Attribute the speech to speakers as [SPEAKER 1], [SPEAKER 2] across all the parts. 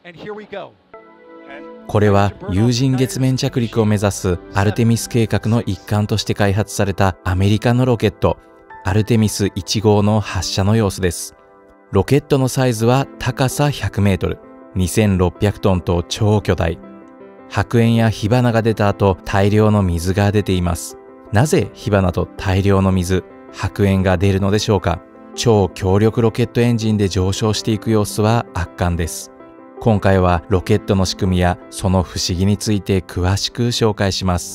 [SPEAKER 1] これは有人月面着陸を目指すアルテミス計画の一環として開発されたアメリカのロケット、アルテミス1号の発射の様子です。ロケットのサイズは高さ100メートル、2600トンと超巨大。白煙や火花が出た後、大量の水が出ています。なぜ火花と大量の水、白煙が出るのでしょうか。超強力ロケットエンジンで上昇していく様子は圧巻です。今回はロケットの仕組みやその不思議について詳しく紹介します。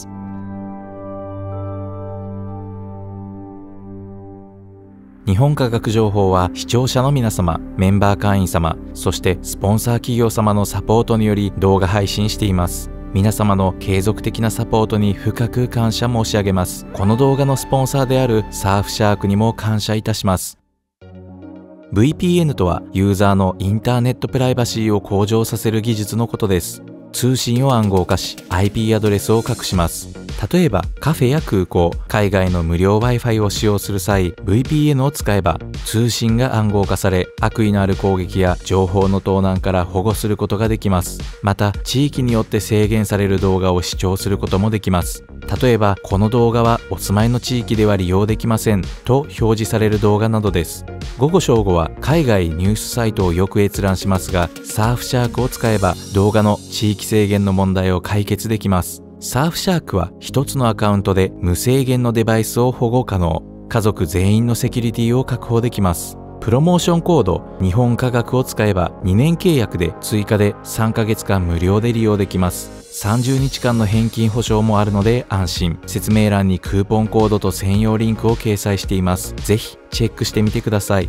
[SPEAKER 1] 日本科学情報は視聴者の皆様、メンバー会員様、そしてスポンサー企業様のサポートにより動画配信しています。皆様の継続的なサポートに深く感謝申し上げます。この動画のスポンサーであるサーフシャークにも感謝いたします。VPN とはユーザーのインターネットプライバシーを向上させる技術のことです。通信を暗号化し IP アドレスを隠します。例えばカフェや空港、海外の無料 Wi-Fi を使用する際 VPN を使えば通信が暗号化され悪意のある攻撃や情報の盗難から保護することができます。また地域によって制限される動画を視聴することもできます。例えばこの動画はお住まいの地域では利用できませんと表示される動画などです。午後正午は海外ニュースサイトをよく閲覧しますが、サーフシャークを使えば動画の地域制限の問題を解決できます。サーフシャークは一つのアカウントで無制限のデバイスを保護可能。家族全員のセキュリティを確保できます。プロモーションコード日本科学を使えば2年契約で追加で3ヶ月間無料で利用できます。30日間の返金保証もあるので安心。説明欄にクーポンコードと専用リンクを掲載しています。ぜひチェックしてみてください。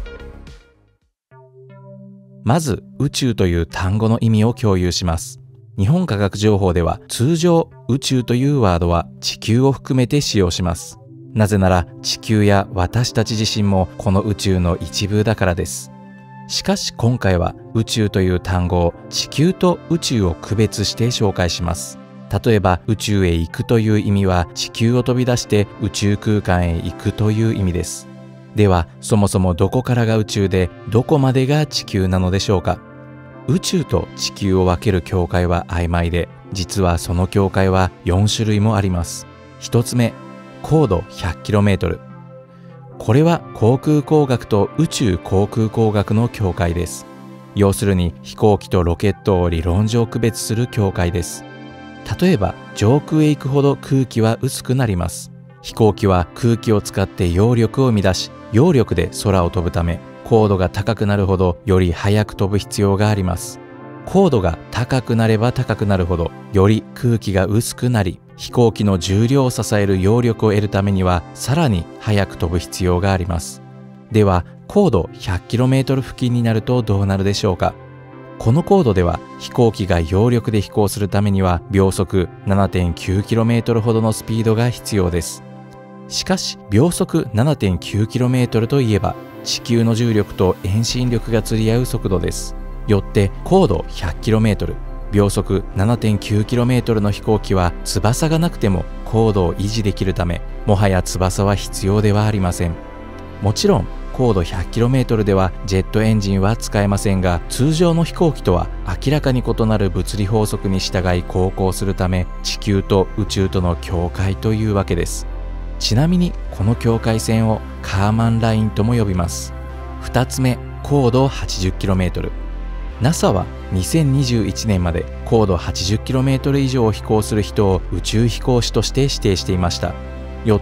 [SPEAKER 1] まず宇宙という単語の意味を共有します。日本科学情報では通常宇宙というワードは地球を含めて使用します。なぜなら地球や私たち自身もこの宇宙の一部だからです。しかし今回は宇宙という単語を地球と宇宙を区別して紹介します。例えば宇宙へ行くという意味は地球を飛び出して宇宙空間へ行くという意味です。ではそもそもどこからが宇宙でどこまでが地球なのでしょうか。宇宙と地球を分ける境界は曖昧で、実はその境界は4種類もあります。一つ目、高度 100km。これは航空工学と宇宙航空工学の境界です。要するに飛行機とロケットを理論上区別する境界です。例えば上空へ行くほど空気は薄くなります。飛行機は空気を使って揚力を生み出し、揚力で空を飛ぶため、高度が高くなるほどより速く飛ぶ必要があります。高度が高くなれば高くなるほどより空気が薄くなり、飛行機の重量を支える揚力を得るためにはさらに速く飛ぶ必要があります。では高度 100km 付近になるとどうなるでしょうか。この高度では飛行機が揚力で飛行するためには秒速 7.9km ほどのスピードが必要です。しかし秒速 7.9km といえば地球の重力と遠心力が釣り合う速度です。よって高度 100km、秒速 7.9km の飛行機は翼がなくても高度を維持できるため、もはや翼は必要ではありません。もちろん高度 100km ではジェットエンジンは使えませんが、通常の飛行機とは明らかに異なる物理法則に従い航行するため、地球と宇宙との境界というわけです。ちなみにこの境界線をカーマンラインとも呼びます。2つ目、高度 80km。NASA は2021年まで高度 80km 以上を飛行する人を宇宙飛行士として指定していました。よって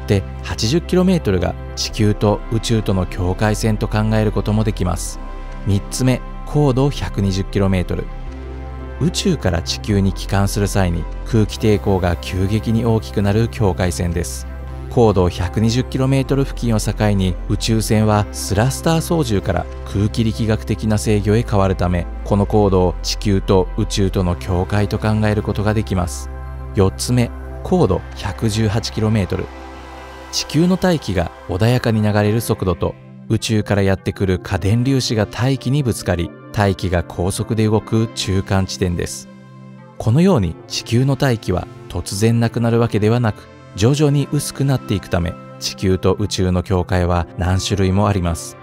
[SPEAKER 1] 80km が地球と宇宙との境界線と考えることもできます。3つ目、高度 120km。宇宙から地球に帰還する際に空気抵抗が急激に大きくなる境界線です。高度 120km 付近を境に宇宙船はスラスター操縦から空気力学的な制御へ変わるため、この高度を地球と宇宙との境界と考えることができます。4つ目、高度 118km。地球の大気が穏やかに流れる速度と宇宙からやってくる過電粒子が大気にぶつかり、大気が高速で動く中間地点です。このように地球の大気は突然なくなるわけではなく、徐々に薄くなっていくため、地球と宇宙の境界は何種類もあります。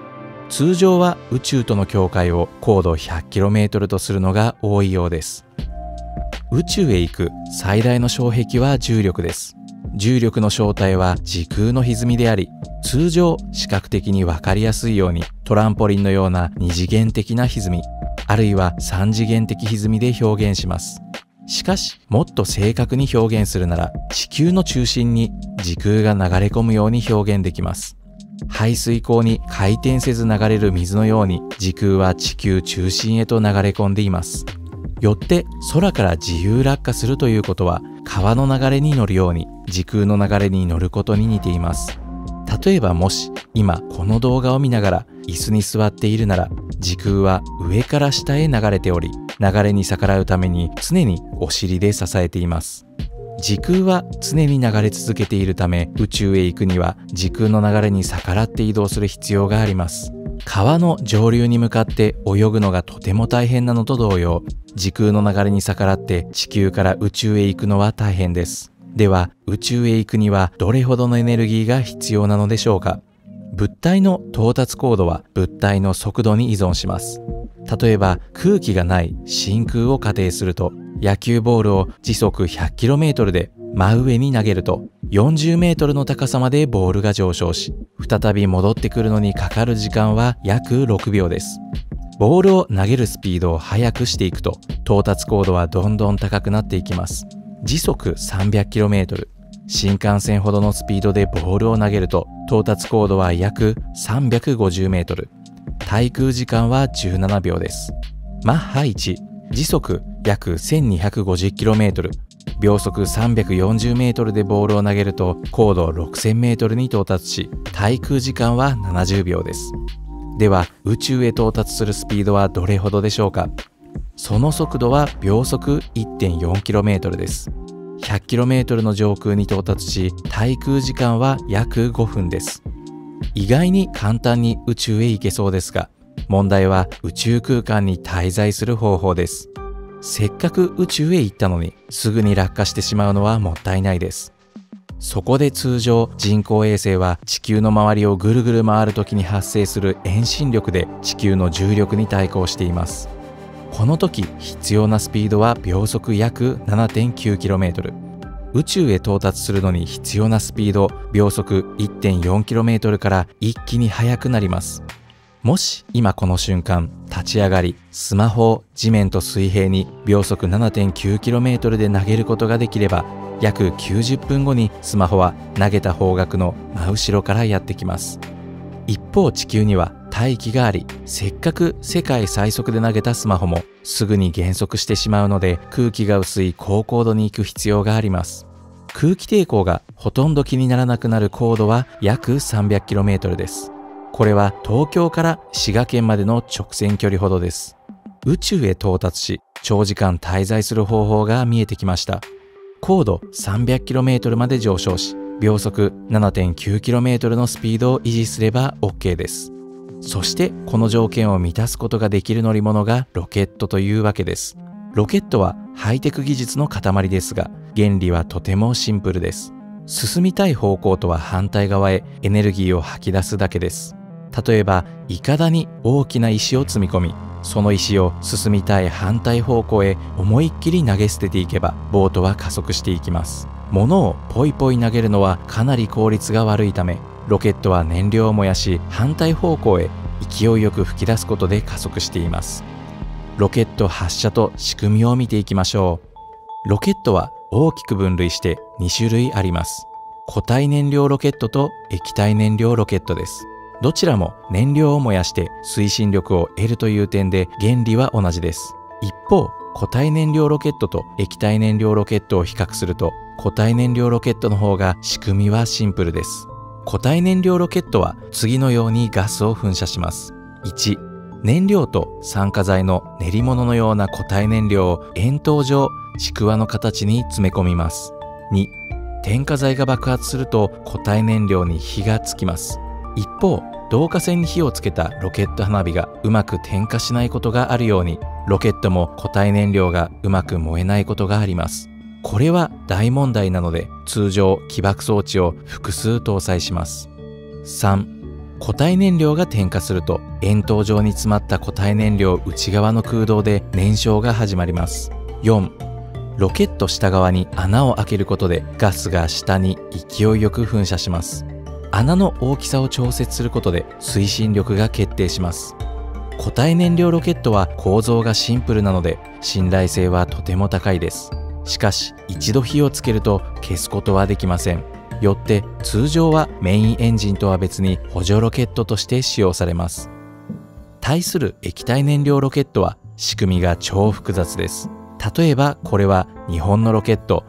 [SPEAKER 1] 通常は宇宙との境界を高度 100km とするのが多いようです。宇宙へ行く最大の障壁は重力です。重力の正体は時空の歪みであり、通常視覚的にわかりやすいようにトランポリンのような二次元的な歪み、あるいは三次元的歪みで表現します。しかし、もっと正確に表現するなら、地球の中心に時空が流れ込むように表現できます。排水口に回転せず流れる水のように時空は地球中心へと流れ込んでいます。よって空から自由落下するということは川の流れに乗るように時空の流れに乗ることに似ています。例えばもし今この動画を見ながら椅子に座っているなら、時空は上から下へ流れており、流れに逆らうために常にお尻で支えています。時空は常に流れ続けているため、宇宙へ行くには時空の流れに逆らって移動する必要があります。川の上流に向かって泳ぐのがとても大変なのと同様、時空の流れに逆らって地球から宇宙へ行くのは大変です。では、宇宙へ行くにはどれほどのエネルギーが必要なのでしょうか。物体の到達高度は物体の速度に依存します。例えば空気がない真空を仮定すると、野球ボールを時速 100km で真上に投げると 40m の高さまでボールが上昇し、再び戻ってくるのにかかる時間は約6秒です。ボールを投げるスピードを速くしていくと、到達高度はどんどん高くなっていきます。時速 300km、新幹線ほどのスピードでボールを投げると到達高度は約 350m、滞空時間は17秒です。マッハ1、時速約 1250km、秒速 340m でボールを投げると高度 6000m に到達し、滞空時間は70秒です。では宇宙へ到達するスピードはどれほどでしょうか。その速度は秒速 1.4km です。100km の上空に到達し、滞空時間は約5分です。意外に簡単に宇宙へ行けそうですが、問題は宇宙空間に滞在する方法です。せっかく宇宙へ行ったのにすぐに落下してしまうのはもったいないです。そこで通常人工衛星は地球の周りをぐるぐる回る時に発生する遠心力で地球の重力に対抗しています。この時必要なスピードは秒速約 7.9km。宇宙へ到達するのに必要なスピード秒速 1.4km から一気に速くなります。もし今この瞬間立ち上がり、スマホを地面と水平に秒速 7.9km で投げることができれば、約90分後にスマホは投げた方角の真後ろからやってきます。一方地球には大気があり、せっかく世界最速で投げたスマホもすぐに減速してしまうので、空気が薄い高高度に行く必要があります。空気抵抗がほとんど気にならなくなる高度は約 300km です。これは東京から滋賀県までの直線距離ほどです。宇宙へ到達し、長時間滞在する方法が見えてきました。高度 300km まで上昇し、秒速 7.9km のスピードを維持すれば OK です。そしてこの条件を満たすことができる乗り物がロケットというわけです。ロケットはハイテク技術の塊ですが、原理はとてもシンプルです。進みたい方向とは反対側へエネルギーを吐き出すだけです。例えば、いかだに大きな石を積み込み、その石を進みたい反対方向へ思いっきり投げ捨てていけば、ボートは加速していきます。物をポイポイ投げるのはかなり効率が悪いため、ロケットは燃料を燃やし、反対方向へ勢いよく吹き出すことで加速しています。ロケット発射と仕組みを見ていきましょう。ロケットは大きく分類して2種類あります。固体燃料ロケットと液体燃料ロケットです。どちらも燃料を燃やして推進力を得るという点で原理は同じです。一方、固体燃料ロケットと液体燃料ロケットを比較すると、固体燃料ロケットの方が仕組みはシンプルです。固体燃料ロケットは次のようにガスを噴射します。1、燃料と酸化剤の練り物のような固体燃料を円筒状、ちくわの形に詰め込みます。2、点火剤が爆発すると固体燃料に火がつきます。一方、導火線に火をつけたロケット花火がうまく点火しないことがあるように、ロケットも固体燃料がうまく燃えないことがあります。これは大問題なので、通常起爆装置を複数搭載します。3、 固体燃料が点火すると、円筒状に詰まった固体燃料内側の空洞で燃焼が始まります。4、ロケット下側に穴を開けることでガスが下に勢いよく噴射します。穴の大きさを調節することで推進力が決定します。固体燃料ロケットは構造がシンプルなので信頼性はとても高いです。しかし一度火をつけると消すことはできません。よって通常はメインエンジンとは別に補助ロケットとして使用されます。対する液体燃料ロケットは仕組みが超複雑です。例えばこれは日本のロケット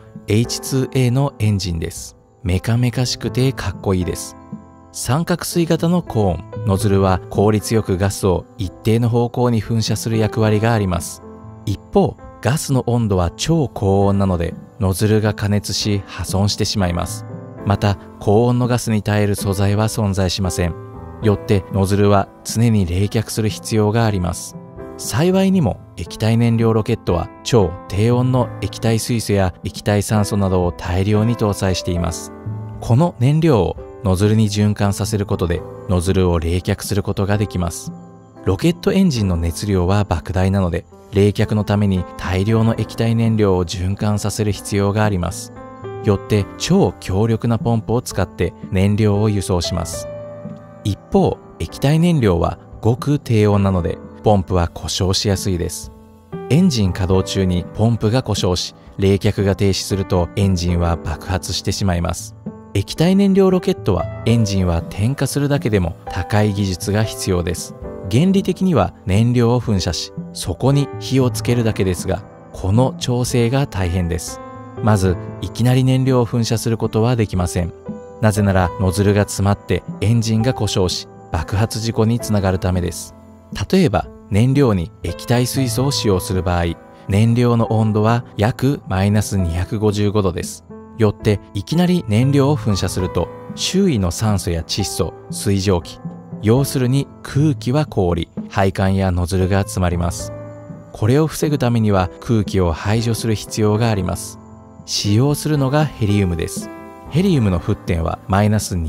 [SPEAKER 1] H2A のエンジンです。メカメカしくてかっこいいです。三角錐型のコーン、ノズルは効率よくガスを一定の方向に噴射する役割があります。一方、ガスの温度は超高温なので、ノズルが加熱し破損してしまいます。また、高温のガスに耐える素材は存在しません。よってノズルは常に冷却する必要があります。幸いにも液体燃料ロケットは超低温の液体水素や液体酸素などを大量に搭載しています。この燃料をノズルに循環させることでノズルを冷却することができます。ロケットエンジンの熱量は莫大なので、冷却のために大量の液体燃料を循環させる必要があります。よって超強力なポンプを使って燃料を輸送します。一方、液体燃料はごく低温なのでポンプは故障しやすいです。エンジン稼働中にポンプが故障し、冷却が停止するとエンジンは爆発してしまいます。液体燃料ロケットはエンジンは点火するだけでも高い技術が必要です。原理的には燃料を噴射し、そこに火をつけるだけですが、この調整が大変です。まず、いきなり燃料を噴射することはできません。なぜならノズルが詰まってエンジンが故障し、爆発事故につながるためです。例えば、燃料に液体水素を使用する場合、燃料の温度は約マイナス255度です。よっていきなり燃料を噴射すると、周囲の酸素や窒素、水蒸気、要するに空気は凍り、配管やノズルが詰まります。これを防ぐためには空気を排除する必要があります。使用するのがヘリウムです。ヘリウムの沸点はマイナス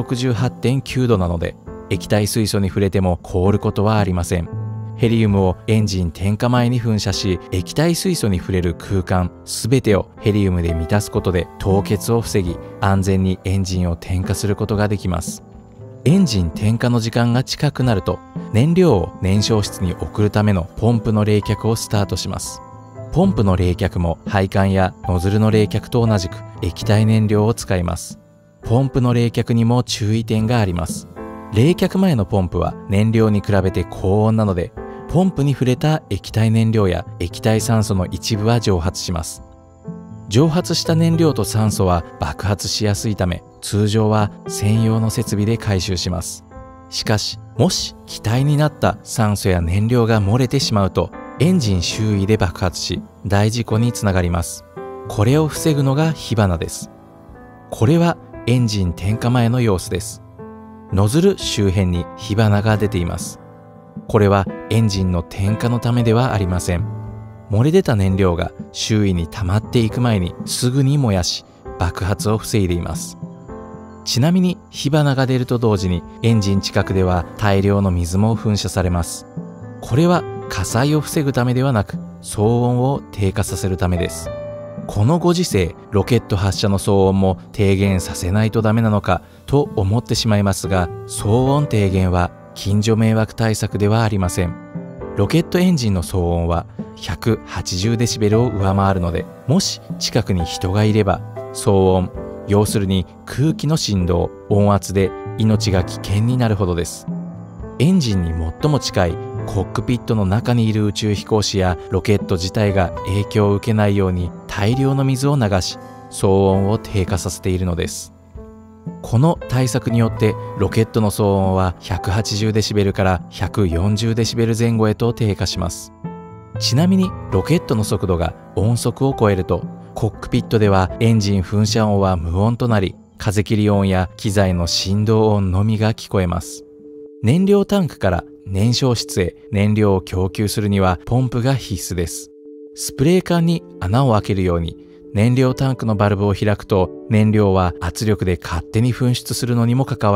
[SPEAKER 1] 268.9 度なので、液体水素に触れても凍ることはありません。ヘリウムをエンジン点火前に噴射し、液体水素に触れる空間すべてをヘリウムで満たすことで凍結を防ぎ、安全にエンジンを点火することができます。エンジン点火の時間が近くなると、燃料を燃焼室に送るためのポンプの冷却をスタートします。ポンプの冷却も配管やノズルの冷却と同じく液体燃料を使います。ポンプの冷却にも注意点があります。冷却前のポンプは燃料に比べて高温なので、ポンプに触れた液体燃料や液体酸素の一部は蒸発します。蒸発した燃料と酸素は爆発しやすいため、通常は専用の設備で回収します。しかし、もし気体になった酸素や燃料が漏れてしまうと、エンジン周囲で爆発し、大事故につながります。これを防ぐのが火花です。これはエンジン点火前の様子です。ノズル周辺に火花が出ています。これはエンジンの点火のためではありません。漏れ出た燃料が周囲に溜まっていく前にすぐに燃やし、爆発を防いでいます。ちなみに火花が出ると同時にエンジン近くでは大量の水も噴射されます。これは火災を防ぐためではなく、騒音を低下させるためです。このご時世、ロケット発射の騒音も低減させないとダメなのかと思ってしまいますが、騒音低減は近所迷惑対策ではありません。ロケットエンジンの騒音は180デシベルを上回るので、もし近くに人がいれば、騒音、要するに空気の振動、音圧で命が危険になるほどです。エンジンに最も近いコックピットの中にいる宇宙飛行士やロケット自体が影響を受けないように大量の水を流し、騒音を低下させているのです。この対策によってロケットの騒音は180デシベルから140デシベル前後へと低下します。ちなみにロケットの速度が音速を超えると、コックピットではエンジン噴射音は無音となり、風切り音や機材の振動音のみが聞こえます。燃料タンクから燃焼室へ燃料を供給するにはポンプが必須です。スプレー缶に穴を開けるように燃料タンクのバルブを開くと、燃料は圧力で勝手に噴出するのにもかかわらず、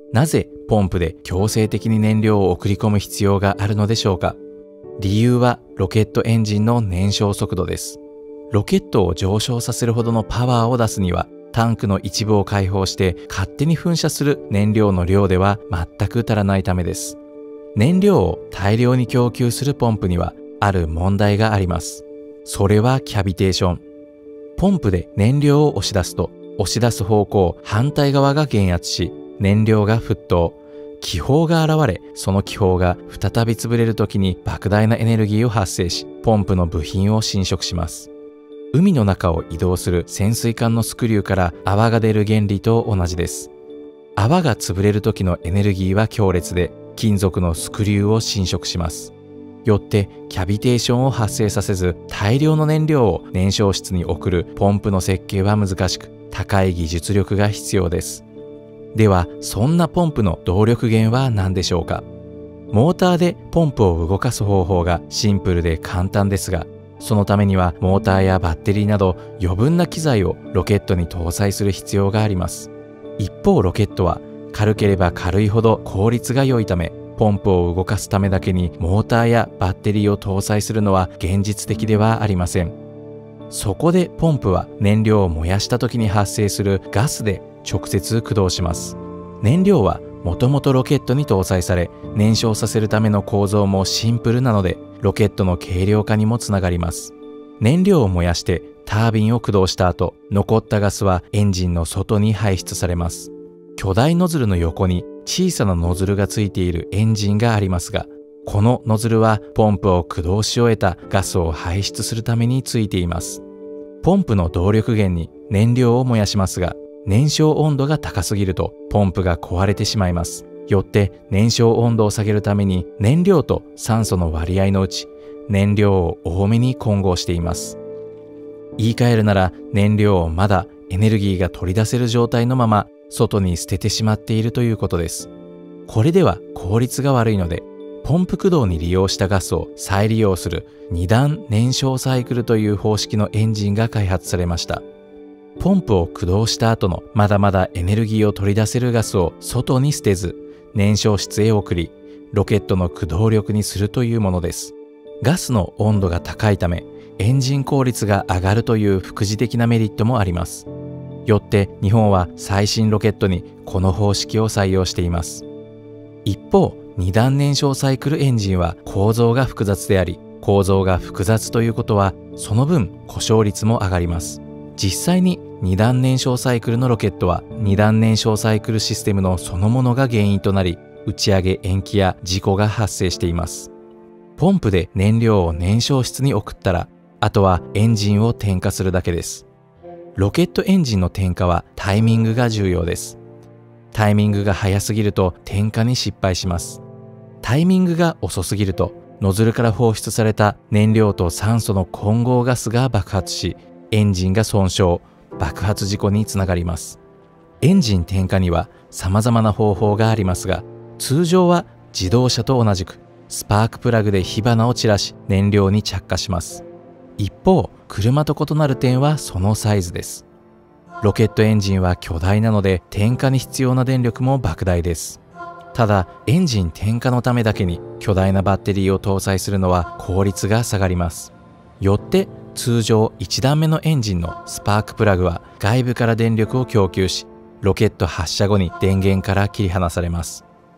[SPEAKER 1] なぜポンプで強制的に燃料を送り込む必要があるのでしょうか。理由はロケットエンジンの燃焼速度です。ロケットを上昇させるほどのパワーを出すには、タンクの一部を開放して勝手に噴射する燃料の量では全く足らないためです。燃料を大量に供給するポンプにはある問題があります。それはキャビテーション。ポンプで燃料を押し出すと、押し出す方向反対側が減圧し、燃料が沸騰。気泡が現れ、その気泡が再び潰れるときに莫大なエネルギーを発生し、ポンプの部品を侵食します。海の中を移動する潜水艦のスクリューから泡が出る原理と同じです。泡が潰れる時のエネルギーは強烈で、金属のスクリューを侵食します。よってキャビテーションを発生させず、大量の燃料を燃焼室に送るポンプの設計は難しく、高い技術力が必要です。では、そんなポンプの動力源は何でしょうか。モーターでポンプを動かす方法がシンプルで簡単ですが、そのためにはモーターやバッテリーなど余分な機材をロケットに搭載する必要があります。一方ロケットは軽ければ軽いほど効率が良いため、ポンプを動かすためだけにモーターやバッテリーを搭載するのは現実的ではありません。そこでポンプは燃料を燃やした時に発生するガスで直接駆動します。燃料はもともとロケットに搭載され、燃焼させるための構造もシンプルなので、ロケットの軽量化にもつながります。燃料を燃やしてタービンを駆動した後、残ったガスはエンジンの外に排出されます。巨大ノズルの横に小さなノズルがついているエンジンがありますが、このノズルはポンプを駆動し終えたガスを排出するためについています。ポンプの動力源に燃料を燃やしますが、燃焼温度が高すぎるとポンプが壊れてしまいます。よって燃焼温度を下げるために燃料と酸素の割合のうち燃料を多めに混合しています。言い換えるなら燃料をまだエネルギーが取り出せる状態のまま外に捨ててしまっているということです。これでは効率が悪いので、ポンプ駆動に利用したガスを再利用する二段燃焼サイクルという方式のエンジンが開発されました。ポンプを駆動した後のまだまだエネルギーを取り出せるガスを外に捨てず、燃焼室へ送り、ロケットの駆動力にするというものです。ガスの温度が高いため、エンジン効率が上がるという副次的なメリットもあります。よって日本は最新ロケットにこの方式を採用しています。一方、二段燃焼サイクルエンジンは構造が複雑であり、構造が複雑ということはその分故障率も上がります。実際に二段燃焼サイクルのロケットは二段燃焼サイクルシステムのそのものが原因となり、打ち上げ延期や事故が発生しています。ポンプで燃料を燃焼室に送ったら、あとはエンジンを点火するだけです。ロケットエンジンの点火はタイミングが重要です。タイミングが早すぎると点火に失敗します。タイミングが遅すぎると、ノズルから放出された燃料と酸素の混合ガスが爆発し、エンジンが損傷、爆発事故につながります。エンジン点火には様々な方法がありますが、通常は自動車と同じくスパークプラグで火花を散らし燃料に着火します。一方、車と異なる点はそのサイズです。ロケットエンジンは巨大なので点火に必要な電力も莫大です。ただ、エンジン点火のためだけに巨大なバッテリーを搭載するのは効率が下がります。よって通常1段目のエンジンのスパークプラグは外部から電力を供給し、ロケット発射後に電源から切り離されます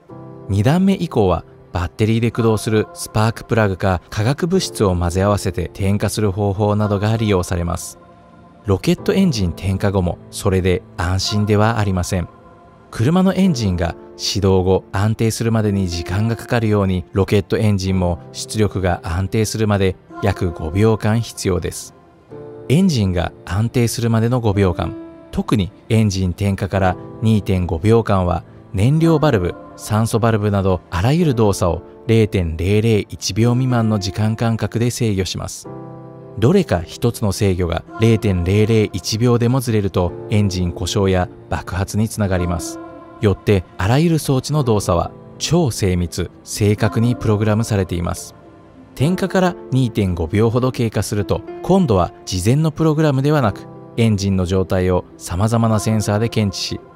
[SPEAKER 1] 。2段目以降はバッテリーで駆動するスパークプラグか化学物質を混ぜ合わせて点火する方法などが利用されます。ロケットエンジン点火後もそれで安心ではありません。車のエンジンが始動後安定するまでに時間がかかるように、ロケットエンジンも出力が安定するまで約5秒間必要です。エンジンが安定するまでの5秒間、特にエンジン点火から 2.5 秒間は燃料バルブ、酸素バルブなどあらゆる動作を 0.001 秒未満の時間間隔で制御します。どれか一つの制御が 0.001 秒でもずれるとエンジン故障や爆発につながります。よってあらゆる装置の動作は超精密、正確にプログラムされています。点火から 2.5 秒ほど経過すると、今度は事前のプログラムではなく、エンジンの状態を様々なセンサーで検知し、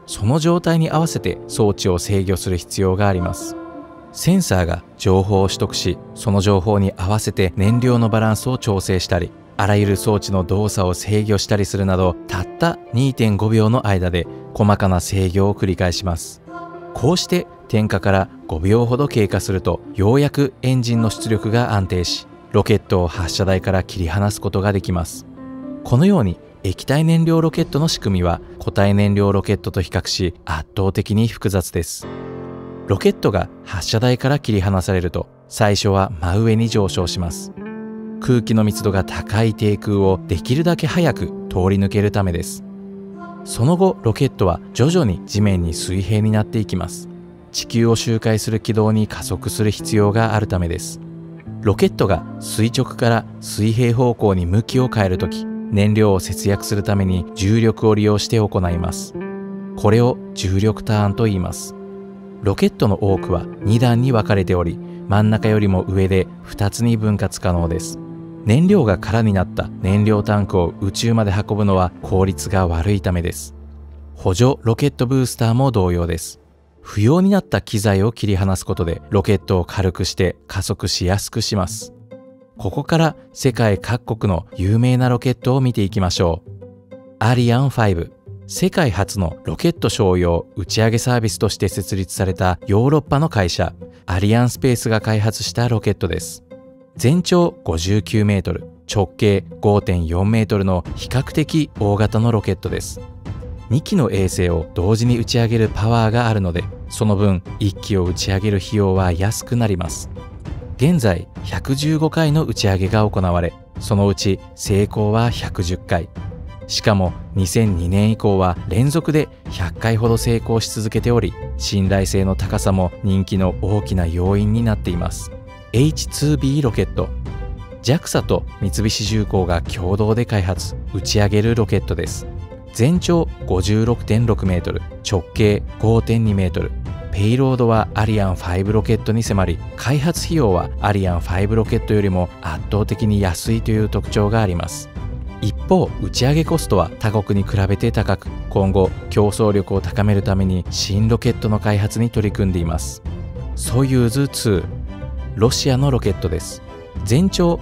[SPEAKER 1] その状態に合わせて装置を制御する必要があります。センサーが情報を取得し、その情報に合わせて燃料のバランスを調整したり、あらゆる装置の動作を制御したりするなど、たった 2.5 秒の間で細かな制御を繰り返します。こうして点火から5秒ほど経過すると、ようやくエンジンの出力が安定し、ロケットを発射台から切り離すことができます。このように液体燃料ロケットの仕組みは固体燃料ロケットと比較し圧倒的に複雑です。ロケットが発射台から切り離されると、最初は真上に上昇します。空気の密度が高い低空をできるだけ早く通り抜けるためです。その後、ロケットは徐々に地面に水平になっていきます。地球を周回する軌道に加速する必要があるためです。ロケットが垂直から水平方向に向きを変えるとき、燃料を節約するために重力を利用して行います。これを重力ターンと言います。ロケットの多くは2段に分かれており、真ん中よりも上で2つに分割可能です。燃料が空になった燃料タンクを宇宙まで運ぶのは効率が悪いためです。補助ロケットブースターも同様です。不要になった機材を切り離すことでロケットを軽くして加速しやすくします。ここから世界各国の有名なロケットを見ていきましょう。アリアン5、世界初のロケット商用打ち上げサービスとして設立されたヨーロッパの会社アリアンスペースが開発したロケットです。全長59メートル、直径 5.4 メートルの比較的大型のロケットです。2機の衛星を同時に打ち上げるパワーがあるので、その分1機を打ち上げる費用は安くなります。現在115回の打ち上げが行われ、そのうち成功は110回。しかも2002年以降は連続で100回ほど成功し続けており、信頼性の高さも人気の大きな要因になっています。H2B ロケット、JAXA と三菱重工が共同で開発、打ち上げるロケットです。全長 56.6 メートル、直径 5.2 メートル。ペイロードはアリアン5ロケットに迫り、開発費用はアリアン5ロケットよりも圧倒的に安いという特徴があります。一方、打ち上げコストは他国に比べて高く、今後競争力を高めるために新ロケットの開発に取り組んでいます。ソユーズ2、ロシアのロケットです。全長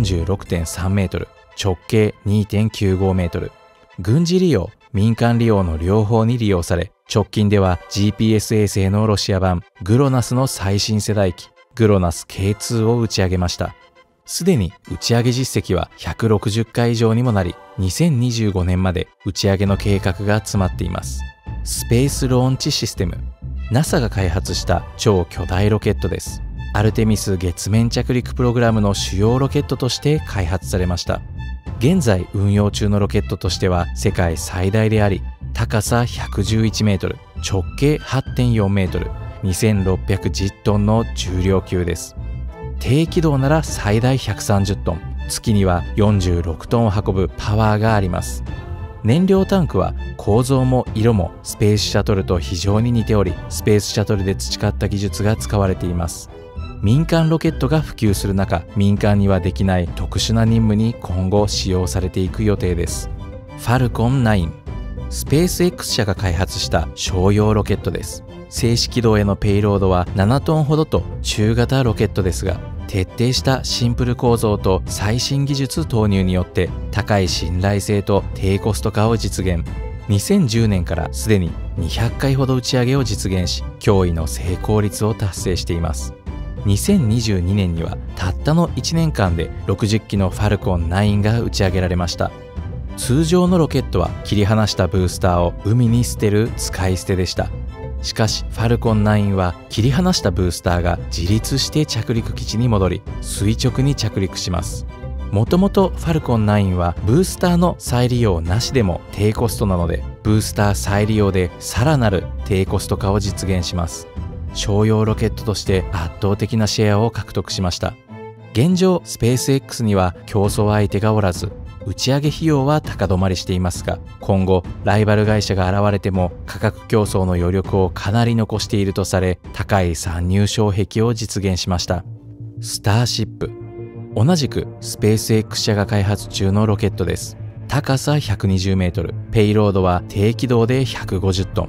[SPEAKER 1] 46.3 メートル、直径 2.95 メートル。軍事利用、民間利用の両方に利用され、直近では GPS 衛星のロシア版グロナスの最新世代機グロナス K2 を打ち上げました。すでに打ち上げ実績は160回以上にもなり、2025年まで打ち上げの計画が詰まっています。スペースローンチシステム、NASA が開発した超巨大ロケットです。アルテミス月面着陸プログラムの主要ロケットとして開発されました。現在運用中のロケットとしては世界最大であり、高さ111メートル、直径 8.4 メートル、2610トンの重量級です。低軌道なら最大130トン、月には46トンを運ぶパワーがあります。燃料タンクは構造も色もスペースシャトルと非常に似ており、スペースシャトルで培った技術が使われています。民間ロケットが普及する中、民間にはできない特殊な任務に今後使用されていく予定です。ファルコン9、スペース X 社が開発した商用ロケットです。静止軌道へのペイロードは7トンほどと中型ロケットですが、徹底したシンプル構造と最新技術投入によって高い信頼性と低コスト化を実現。2010年からすでに200回ほど打ち上げを実現し、驚異の成功率を達成しています。2022年にはたったの1年間で60機のファルコン9が打ち上げられました。通常のロケットは切り離したブースターを海に捨てる使い捨てでした。しかしファルコン9は切り離したブースターが自立して着陸基地に戻り、垂直に着陸します。もともとファルコン9はブースターの再利用なしでも低コストなので、ブースター再利用でさらなる低コスト化を実現します。商用ロケットとして圧倒的なシェアを獲得しました。現状スペース X には競争相手がおらず、打ち上げ費用は高止まりしていますが、今後ライバル会社が現れても価格競争の余力をかなり残しているとされ、高い参入障壁を実現しました。スターシップ、同じくスペース X 社が開発中のロケットです。高さ120メートル、ペイロードは低軌道で150トン。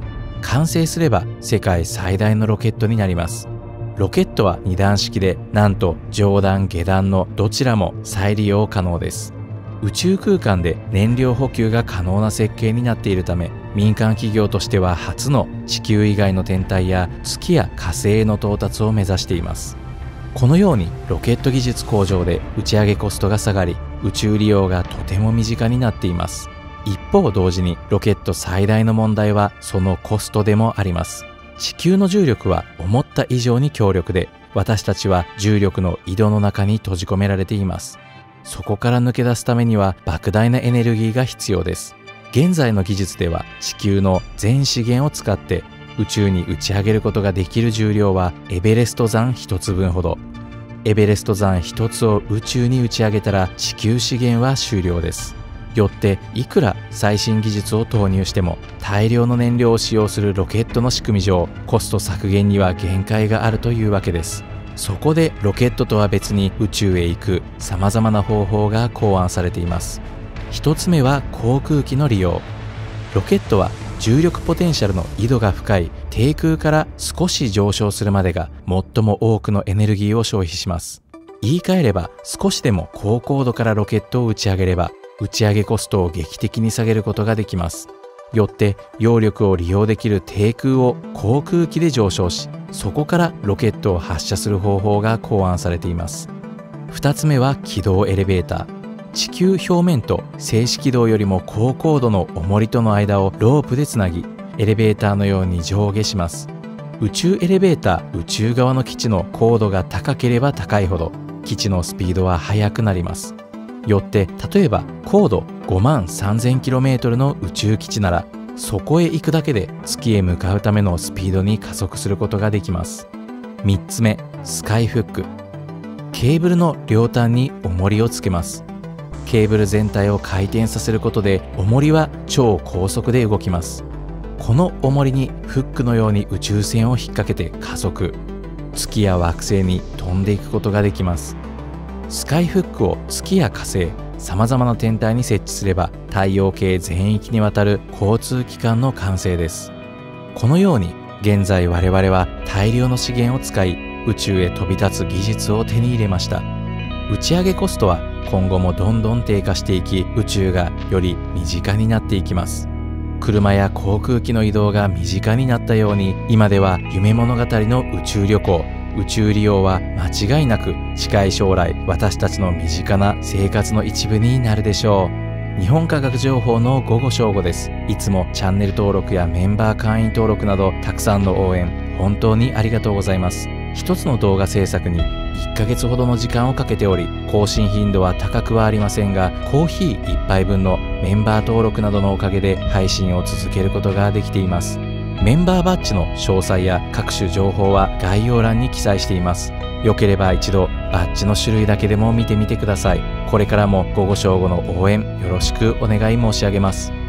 [SPEAKER 1] 完成すれば世界最大のロケットになります。ロケットは2段式で、なんと上段下段のどちらも再利用可能です。宇宙空間で燃料補給が可能な設計になっているため、民間企業としては初の地球以外の天体や月や火星への到達を目指しています。このようにロケット技術向上で打ち上げコストが下がり、宇宙利用がとても身近になっています。一方同時にロケット最大の問題はそのコストでもあります。地球の重力は思った以上に強力で、私たちは重力の井戸の中に閉じ込められています。そこから抜け出すためには莫大なエネルギーが必要です。現在の技術では地球の全資源を使って宇宙に打ち上げることができる重量はエベレスト山1つ分ほど。エベレスト山1つを宇宙に打ち上げたら地球資源は終了です。よっていくら最新技術を投入しても大量の燃料を使用するロケットの仕組み上、コスト削減には限界があるというわけです。そこでロケットとは別に宇宙へ行く様々な方法が考案されています。一つ目は航空機の利用。ロケットは重力ポテンシャルの緯度が深い低空から少し上昇するまでが最も多くのエネルギーを消費します。言い換えれば、少しでも高高度からロケットを打ち上げれば打ち上げコストを劇的に下げることができます。よって揚力を利用できる低空を航空機で上昇し、そこからロケットを発射する方法が考案されています。2つ目は軌道エレベーター。地球表面と静止軌道よりも高高度の重りとの間をロープでつなぎ、エレベーターのように上下します。宇宙エレベーター、宇宙側の基地の高度が高ければ高いほど基地のスピードは速くなります。よって例えば高度53,000kmの宇宙基地なら、そこへ行くだけで月へ向かうためのスピードに加速することができます。3つ目、スカイフック。ケーブルの両端に重りをつけます。ケーブル全体を回転させることで重りは超高速で動きます。この重りにフックのように宇宙船を引っ掛けて加速、月や惑星に飛んでいくことができます。スカイフックを月や火星、様々な天体に設置すれば太陽系全域にわたる交通機関の完成です。このように現在我々は大量の資源を使い宇宙へ飛び立つ技術を手に入れました。打ち上げコストは今後もどんどん低下していき、宇宙がより身近になっていきます。車や航空機の移動が身近になったように、今では夢物語の宇宙旅行、宇宙利用は間違いなく近い将来私たちの身近な生活の一部になるでしょう。日本科学情報の午後正午です。いつもチャンネル登録やメンバー会員登録などたくさんの応援本当にありがとうございます。一つの動画制作に1ヶ月ほどの時間をかけており、更新頻度は高くはありませんが、コーヒー1杯分のメンバー登録などのおかげで配信を続けることができています。メンバーバッジの詳細や各種情報は概要欄に記載しています。よければ一度バッジの種類だけでも見てみてください。これからも午後正午の応援よろしくお願い申し上げます。